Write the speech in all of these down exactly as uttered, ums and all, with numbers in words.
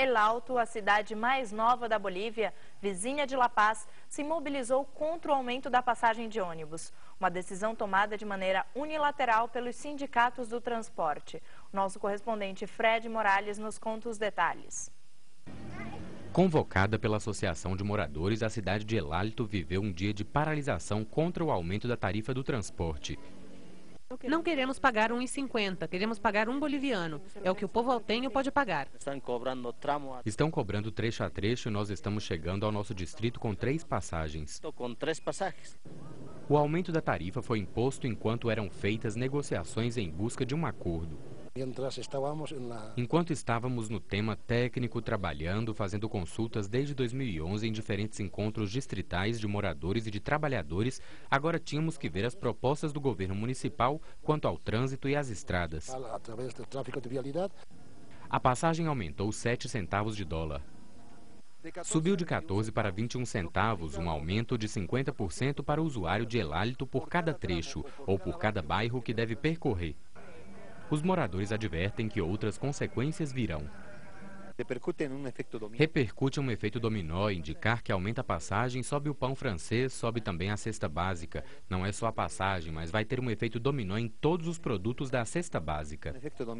El Alto, a cidade mais nova da Bolívia, vizinha de La Paz, se mobilizou contra o aumento da passagem de ônibus. Uma decisão tomada de maneira unilateral pelos sindicatos do transporte. Nosso correspondente Fred Morales nos conta os detalhes. Convocada pela Associação de Moradores, a cidade de El Alto viveu um dia de paralisação contra o aumento da tarifa do transporte. Não queremos pagar um real e cinquenta, queremos pagar um boliviano. É o que o povo altenho pode pagar. Estão cobrando trecho a trecho e nós estamos chegando ao nosso distrito com três passagens. O aumento da tarifa foi imposto enquanto eram feitas negociações em busca de um acordo. Enquanto estávamos no tema técnico, trabalhando, fazendo consultas desde dois mil e onze em diferentes encontros distritais de moradores e de trabalhadores, agora tínhamos que ver as propostas do governo municipal quanto ao trânsito e às estradas. A passagem aumentou sete centavos de dólar. Subiu de quatorze para vinte e um centavos, um aumento de cinquenta por cento para o usuário de El Alto por cada trecho ou por cada bairro que deve percorrer. Os moradores advertem que outras consequências virão. Repercute um efeito dominó, indicar que aumenta a passagem, sobe o pão francês, sobe também a cesta básica. Não é só a passagem, mas vai ter um efeito dominó em todos os produtos da cesta básica.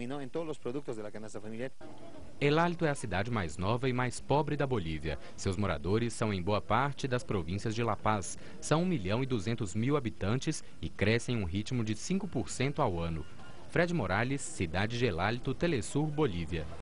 El Alto é a cidade mais nova e mais pobre da Bolívia. Seus moradores são em boa parte das províncias de La Paz. São um milhão e duzentos mil habitantes e crescem em um ritmo de cinco por cento ao ano. Fred Morales, cidade de El Alto, Telesur, Bolívia.